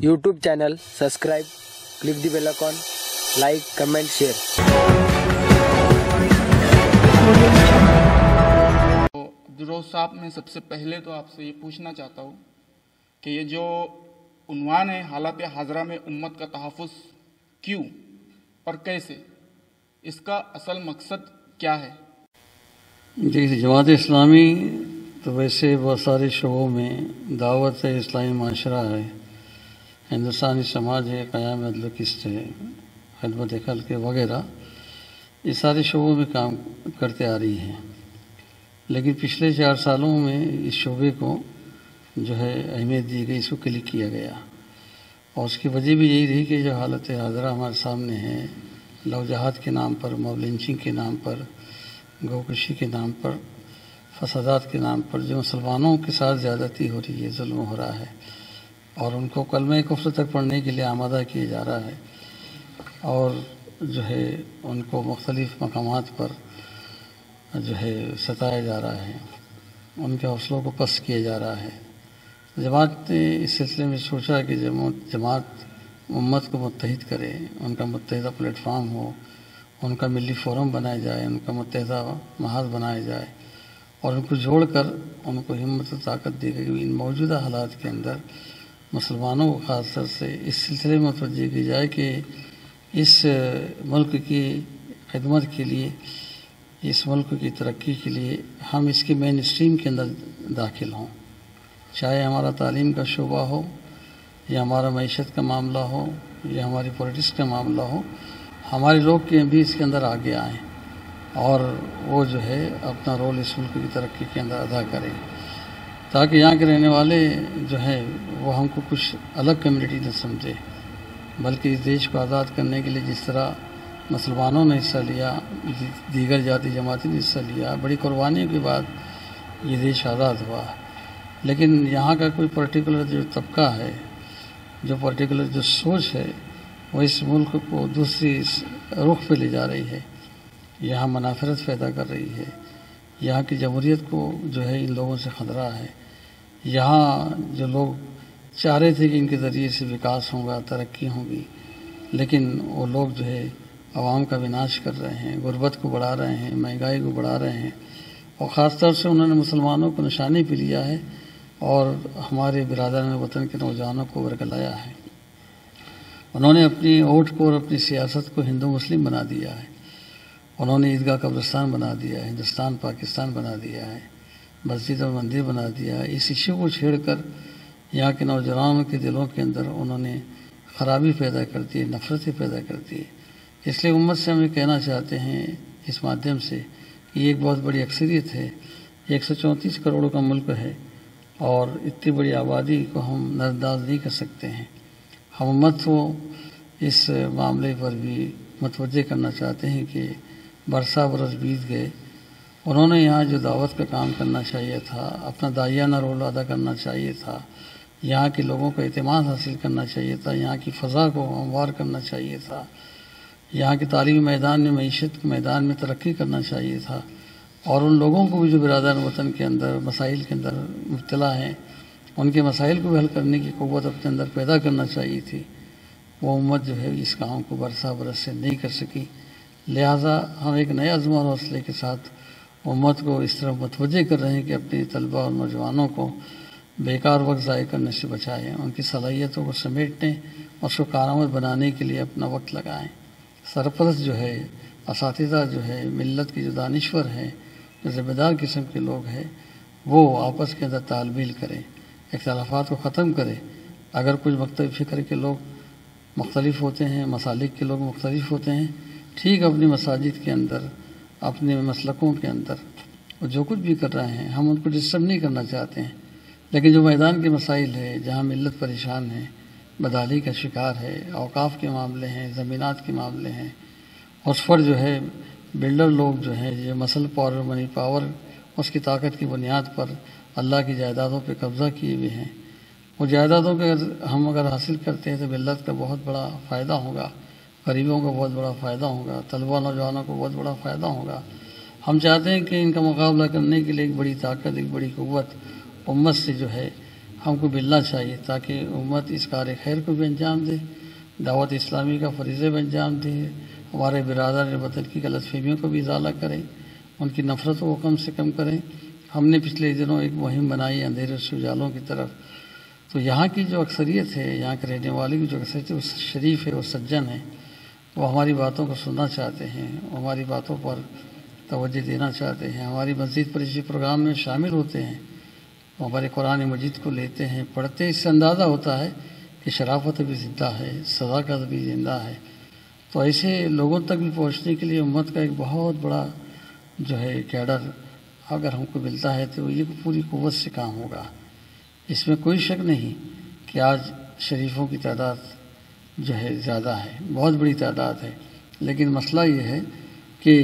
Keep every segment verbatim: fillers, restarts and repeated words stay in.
YouTube channel subscribe, click the bell icon, like, comment, share. तो अब्दुर्रऊफ साहब, मैं सबसे पहले तो आपसे ये पूछना चाहता हूँ कि ये जो उन्वान है हालत हाजरा में उम्मत का तहफ़्फ़ुज़ क्यों और कैसे, इसका असल मकसद क्या है? जी, जमात इस्लामी तो वैसे बहुत सारे शोबों में दावत है, इस्लामी माशरा है, हिंदुस्तानी समाज है, क़याम अदल किस्त है, खिदमत खल्क़ वगैरह, ये सारे शोबों में काम करते आ रही हैं। लेकिन पिछले चार सालों में इस शोबे को जो है अहमियत दी गई, इसको क्लिक किया गया। और उसकी वजह भी यही रही कि जो हालत हाज़रा हमारे सामने है, लव जहाद के नाम पर, मॉब लिंचिंग के नाम पर, गोकशी के नाम पर, फसादात के नाम पर जो मुसलमानों के साथ ज़्यादती हो रही है, जुल्म हो रहा है, और उनको कलमे कुफ्र तक पढ़ने के लिए आमादा किया जा रहा है, और जो है उनको मुख्तलिफ़ मकामात पर जो है सताया जा रहा है, उनके हौसलों को पस्त किया जा रहा है। जमात ने इस सिलसिले में सोचा कि जमात उम्मत को मुत्तहिद करे, उनका मुत्तहिदा प्लेटफार्म हो, उनका मिली फ़ोरम बनाया जाए, उनका मुत्तहिदा महाज बनाया जाए, और उनको जोड़कर उनको हिम्मत और ताकत दी गई। इन मौजूदा हालात के अंदर मुसलमानों को ख़ास तौर से इस सिलसिले में तवज्जो की जाए कि इस मुल्क की खिदमत के लिए, इस मुल्क की तरक्की के लिए हम इसके मेन स्ट्रीम के अंदर दाखिल हों, चाहे हमारा तालीम का शोबा हो, या हमारा मईशत का मामला हो, या हमारी पॉलिटिक्स का मामला हो, हमारे लोग के भी इसके अंदर आगे आएँ और वो जो है अपना रोल इस मुल्क की तरक्की के अंदर अदा करें, ताकि यहाँ के रहने वाले जो है वो हमको कुछ अलग कम्युनिटी न समझे, बल्कि इस देश को आज़ाद करने के लिए जिस तरह मुसलमानों ने हिस्सा लिया, दीगर जाति जमाती ने हिस्सा लिया, बड़ी कुर्बानियों के बाद ये देश आज़ाद हुआ। लेकिन यहाँ का कोई पर्टिकुलर जो तबका है, जो पर्टिकुलर जो सोच है, वो इस मुल्क को दूसरी रुख पे ले जा रही है, यहाँ मनाफरत पैदा कर रही है, यहाँ की जमहूरियत को जो है इन लोगों से ख़तरा है। यहाँ जो लोग चाह रहे थे कि इनके ज़रिए से विकास होगा, तरक्की होगी, लेकिन वो लोग जो है आवाम का विनाश कर रहे हैं, गुर्बत को बढ़ा रहे हैं, महंगाई को बढ़ा रहे हैं, और ख़ास तौर से उन्होंने मुसलमानों को निशाने पे लिया है और हमारे बिरादरान वतन के नौजवानों को वरगलाया है। उन्होंने अपनी वोट को और अपनी सियासत को हिंदू मुस्लिम बना दिया है, उन्होंने ईदगाह कब्रिस्तान बना दिया है, हिंदुस्तान पाकिस्तान बना दिया है, मस्जिद और मंदिर बना दिया है। इस इश्यू को छेड़कर यहाँ के नौजवानों के दिलों के अंदर उन्होंने ख़राबी पैदा कर दी है, नफ़रतें पैदा कर दी है। इसलिए उम्मत से हम ये कहना चाहते हैं इस माध्यम से कि एक बहुत बड़ी अक्सरियत है, एक सौ चौंतीस करोड़ का मुल्क है, और इतनी बड़ी आबादी को हम नज़रअंदाज नहीं कर सकते हैं। हम उम्मत को इस मामले पर भी मुतवज्जे करना चाहते हैं कि बरसा बरस बीत गए, उन्होंने यहाँ जो दावत का काम करना चाहिए था, अपना दाइयाना रोल अदा करना चाहिए था, यहाँ के लोगों का एतमाद हासिल करना चाहिए था, यहाँ की फ़ज़ा को हमवार करना चाहिए था, यहाँ के तालीमी मैदान में, मईशत के मैदान में तरक्की करना चाहिए था, और उन लोगों को भी जो बिरादरान वतन के अंदर मसाइल के अंदर मुब्तला हैं, उनके मसाइल को भी हल करने की क़ुव्वत अपने अंदर पैदा करना चाहिए थी। वो उम्मत जो है इस काम को बरसा बरस से नहीं कर सकी। लिहाजा हम एक नए अज़्म और हौसले के साथ उम्मत को इस तरह मुतवज्जे कर रहे हैं कि अपने तलबा और नौजवानों को बेकार वक्त ज़ाय करने से बचाएँ, उनकी सलाहियतों को समेटने और उसको कारआमद बनाने के लिए अपना वक्त लगाएँ। सरपरस्त जो है, असातिज़ा जो है, मिल्लत के जो दानिश्वर हैं, जो ज़िम्मेदार किस्म के लोग हैं, वो आपस के अंदर तालमेल करें, इख्तिलाफ़ात को ख़त्म करें। अगर कुछ मकतब फ़िक्र के लोग मुख्तलिफ़ होते हैं, मसालिक के लोग मुख्तलिफ़ होते हैं, ठीक अपनी मसाजिद के अंदर, अपने मसलकों के अंदर वो जो कुछ भी कर रहे हैं, हम उनको डिस्टर्ब नहीं करना चाहते हैं। लेकिन जो मैदान के मसाइल है, जहाँ मिल्लत परेशान है, बदहाली का शिकार है, औकाफ़ के मामले हैं, ज़मीनात के मामले हैं, उस पर जो है बिल्डर लोग जो हैं, ये मसल पावर, मनी पावर, उसकी ताकत की बुनियाद पर अल्लाह की जायदादों पे कब्ज़ा किए हुए हैं। वो जायदादों के अगर हम अगर हासिल करते हैं तो मिल्लत का बहुत बड़ा फ़ायदा होगा, गरीबों को बहुत बड़ा फ़ायदा होगा, तलबा नौजवानों को बहुत बड़ा फ़ायदा होगा। हम चाहते हैं कि इनका मुकाबला करने के लिए एक बड़ी ताकत, एक बड़ी क़ुव्वत उम्मत से जो है ہم کو ملنا چاہیے تاکہ امت اس کار خیر کو بھی انجام دے، دعوت اسلامی کا فریضے بھی انجام دے، ہمارے برادر وطن کی غلط فہمیوں کو بھی ازالہ کریں، ان کی نفرتوں کو کم سے کم کریں۔ ہم نے پچھلے دنوں ایک مہم بنائی اندھیرے سے اجالوں کی طرف، تو یہاں کی جو اکثریت ہے، یہاں کے رہنے والے کی جو اکثریت ہے وہ شریف ہے، وہ سجن ہے، وہ ہماری باتوں کو سننا چاہتے ہیں، ہماری باتوں پر توجہ دینا چاہتے ہیں، ہماری مسجد پر اسی پروگرام میں شامل ہوتے ہیں، ہمارے قرآن مجید کو لیتے ہیں، پڑھتے ہیں۔ اس سے اندازہ ہوتا ہے کہ شرافت بھی زندہ ہے، صداقت بھی زندہ ہے۔ تو ایسے لوگوں تک بھی پہنچنے کے لیے امت کا ایک بہت بڑا جو ہے کیڈر اگر ہم کو ملتا ہے تو یہ پوری قوت سے کام ہوگا۔ اس میں کوئی شک نہیں کہ آج شریفوں کی تعداد جو ہے زیادہ ہے، بہت بڑی تعداد ہے، لیکن مسئلہ یہ ہے کہ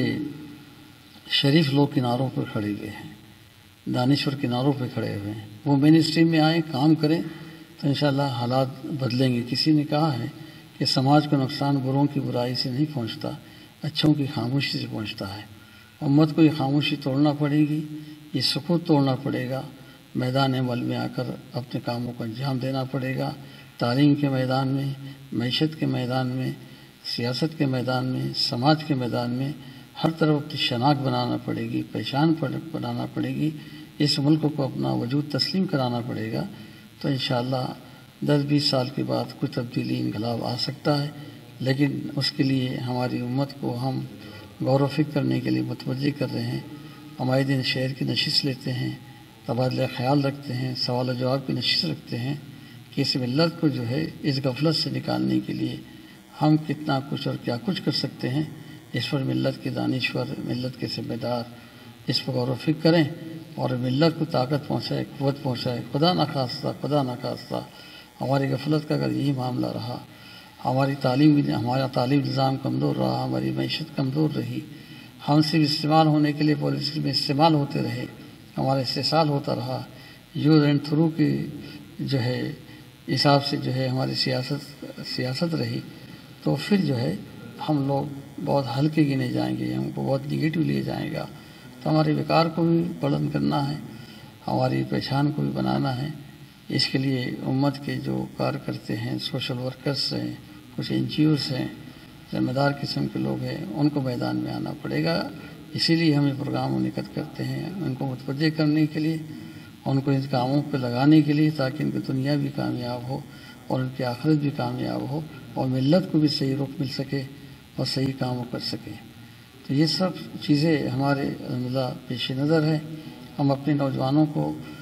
شریف لوگ کناروں پر کھڑے ہوئے ہیں، دانشور کناروں پہ کھڑے ہوئے ہیں۔ وہ مین اسٹریم میں آئیں، کام کریں تو انشاءاللہ حالات بدلیں گے۔ کسی نے کہا ہے کہ سماج کو نقصان بروں کی برائی سے نہیں پہنچتا، اچھوں کی خاموشی سے پہنچتا ہے۔ امت کو یہ خاموشی توڑنا پڑے گی، یہ سکوت توڑنا پڑے گا، میدان عمل میں آ کر اپنے کاموں کو انجام دینا پڑے گا۔ تعلیم کے میدان میں، معیشت کے میدان میں، سیاست کے میدان میں، سماج کے میدان میں ہر طرف اپنی شناخت بنانا پڑے گی، پہچان بنانا پڑے گی، اس ملک کو اپنا وجود تسلیم کرانا پڑے گا۔ تو انشاءاللہ دس بیس سال کے بعد کچھ تبدیلی انقلاب آ سکتا ہے، لیکن اس کے لیے ہماری امت کو ہم غور و فکر کرنے کے لیے متوجہ کر رہے ہیں۔ ہمارے دن شہر کی نشست لیتے ہیں، تبادلہ خیال رکھتے ہیں، سوال و جواب کی نشست رکھتے ہیں کہ اس ملت کو جو ہے اس غفلت سے نکالنے کے لیے ہم کتنا کچھ اور کیا کچھ کر سکتے ہیں۔ اس پر ملت کے دانشور، ملت کے ذمہ دار اس پر غور و فکر کریں اور ملت کو طاقت پہنچائے، قوت پہنچائے۔ خدا نخواستہ خدا نخواستہ ہماری غفلت کا اگر یہی معاملہ رہا، ہماری تعلیم ہمارا تعلیم نظام کمزور رہا، ہماری معیشت کمزور رہی، ہم صرف استعمال ہونے کے لیے پالیسی میں استعمال ہوتے رہے، ہمارا استحصال ہوتا رہا، یوز اینڈ تھرو کی جو ہے حساب سے جو ہے ہماری سیاست سیاست رہی، تو پھر جو ہے ہم لوگ بہت ہلکے گنے جائیں گے، ہم کو بہت نگیٹو لیے جائیں گا۔ تو ہمارے وقار کو بھی بلند کرنا ہے، ہماری پہچان کو بھی بنانا ہے۔ اس کے لیے امت کے جو کار کرتے ہیں، سوشل ورکرز ہیں، کچھ این جی اوز ہیں، ذمہ دار قسم کے لوگ ہیں، ان کو میدان میں آنا پڑے گا۔ اسی لیے ہم یہ پروگرام منعقد کرتے ہیں، ان کو متوجہ کرنے کے لیے، ان کو ان کاموں پہ لگانے کے لیے، تاکہ ان کی دنیا بھی کامیاب ہو اور ان کی آخرت بھی کامیاب ہو اور ملت کو بھی صحیح رخ مل سکے اور صحیح کاموں کر سکے۔ تو یہ سب چیزیں ہمارے الحمدللہ پیش نظر ہے۔ ہم اپنے نوجوانوں کو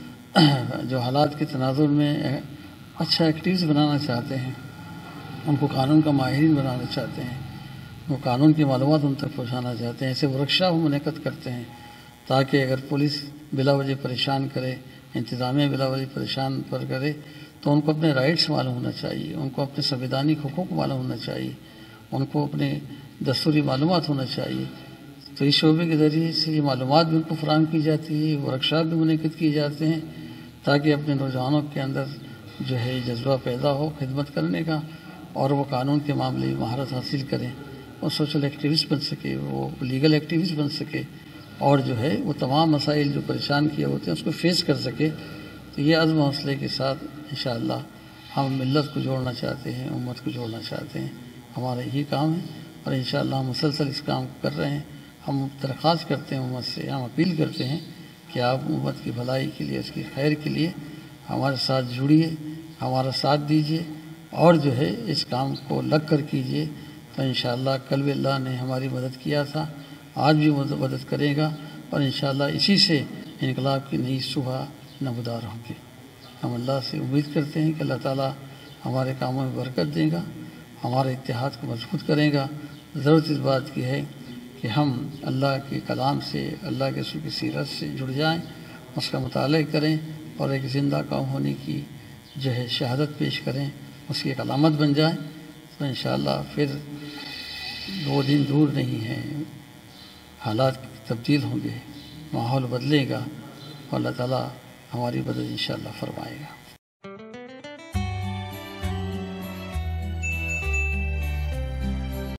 جو حالات کے تناظر میں اچھا ایکٹیوز بنانا چاہتے ہیں، ان کو قانون کا ماہرین بنانا چاہتے ہیں، وہ قانون کی معلومات ان تک پہنچانا چاہتے ہیں، ایسے ورکشاپ منعقد کرتے ہیں تاکہ اگر پولیس بلا وجہ پریشان کرے، انتظامیہ بلا وجہ پریشان پر کرے، تو ان کو اپنے رائٹس معلوم ہونا چاہیے، ان کو اپنے سنویدھانک حقوق معلوم ہونا چاہیے، ان کو اپنے دستوری معلومات ہونا چاہیے۔ تو اس شعبے کے ذریعے سے یہ معلومات بھی ان کو فراہم کی جاتی ہے، ورکشاپ بھی منعقد کیے جاتے ہیں تاکہ اپنے نوجوانوں کے اندر جو ہے جذبہ پیدا ہو خدمت کرنے کا، اور وہ قانون کے معاملے میں مہارت حاصل کریں، وہ سوشل ایکٹیوسٹ بن سکے، وہ لیگل ایکٹیوسٹ بن سکے، اور جو ہے وہ تمام مسائل جو پریشان کیے ہوتے ہیں اس کو فیس کر سکے۔ تو یہ عزم و حوصلے کے ساتھ انشاءاللہ ہم ملت کو جوڑنا چاہتے ہیں، امت کو جوڑنا چاہتے ہیں، ہمارا یہی کام ہے، اور انشاءاللہ ہم مسلسل اس کام کو کر رہے ہیں۔ ہم درخواست کرتے ہیں امت سے، ہم اپیل کرتے ہیں کہ آپ امت کی بھلائی کے لیے، اس کی خیر کے لیے ہمارے ساتھ جڑیے، ہمارا ساتھ دیجیے، اور جو ہے اس کام کو لگ کر کیجیے۔ تو انشاءاللہ کل بھی اللہ نے ہماری مدد کیا تھا، آج بھی مدد کرے گا، اور انشاءاللہ اسی سے انقلاب کی نئی صبح نمودار ہوں گی۔ ہم اللہ سے امید کرتے ہیں کہ اللہ تعالیٰ ہمارے کاموں میں برکت دے گا، ہمارے اتحاد کو مضبوط کرے گا۔ ضرورت اس بات کی ہے کہ ہم اللہ کے کلام سے، اللہ کے رسول کی سیرت سے جڑ جائیں، اس کا مطالعہ کریں، اور ایک زندہ قوم ہونے کی جو ہے شہادت پیش کریں، اس کی ایک علامت بن جائیں۔ تو انشاءاللہ پھر وہ دن دور نہیں ہے، حالات تبدیل ہوں گے، ماحول بدلے گا، اور اللہ تعالیٰ ہماری مدد انشاءاللہ فرمائے گا۔